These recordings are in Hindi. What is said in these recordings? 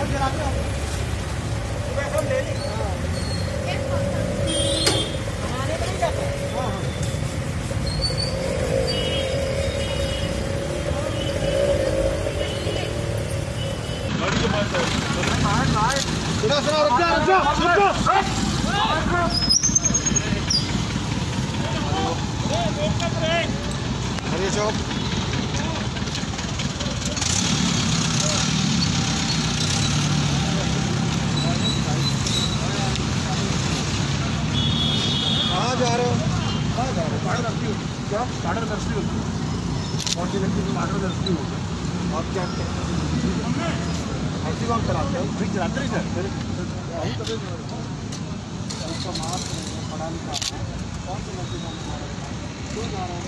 हरी चौक कहाँ जा रहे हो? कहाँ जा रहे हो? क्या साढ़े 10 होती है और साढ़े 10 होती है। आप क्या ऐसी बात कराते हो? नहीं चलाते नहीं सर। उसका मार्क्स पढ़ा लिखा कौन सी नौकरी क्यों जा रहा है?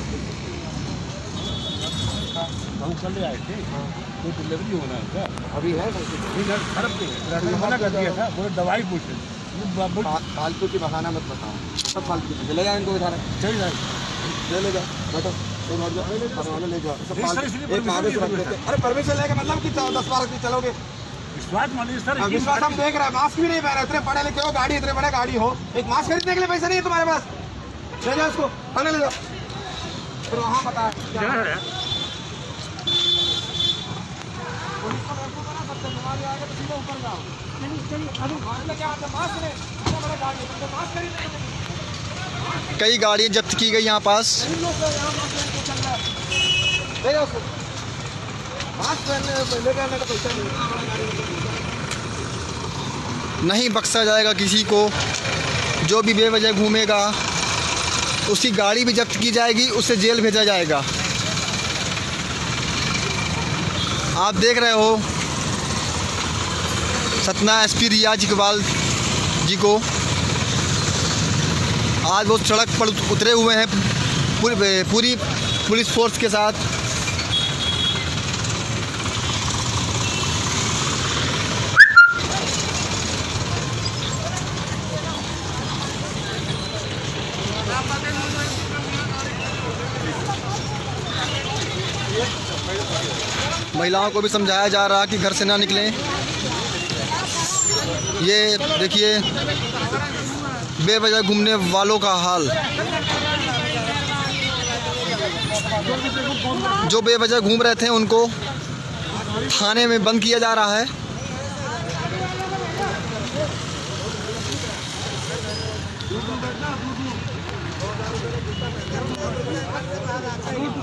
हम कल आए थे, कोई डिलीवरी होना है क्या? अभी है मना कर दिया था, बोले दवाई पूछे। फालतू की बहाना मत बताओ, सब फालतू की। ले जाए इनको इधर, चल जाए ले जाओ, बैठो ले जाओ। एक कागज रख देते। अरे परमिशन लेके मतलब कि 10-12 दिन चलोगे? विश्वास मानिए सर, विश्वास हम देख रहे हैं। मास्क भी नहीं पहन रहे, इतने पढ़े लिखे हो, गाड़ी इतने बड़े गाड़ी हो, एक मास्क खरीदने के लिए पैसा नहीं है तुम्हारे पास। ले जाओ इसको, थाने ले जाओ। फिर वहाँ पता है ऊपर जाओ। कई गाड़ियाँ जब्त की गई यहाँ पास। नहीं बख्शा जाएगा किसी को, जो भी बेवजह घूमेगा उसकी गाड़ी भी जब्त की जाएगी, उसे जेल भेजा जाएगा। आप देख रहे हो सतना एसपी रियाज इकबाल जी को, आज वो सड़क पर उतरे हुए हैं पूरी पुलिस फोर्स के साथ। महिलाओं को भी समझाया जा रहा कि घर से ना निकलें। ये देखिए बेवजह घूमने वालों का हाल, जो बेवजह घूम रहे थे उनको थाने में बंद किया जा रहा है।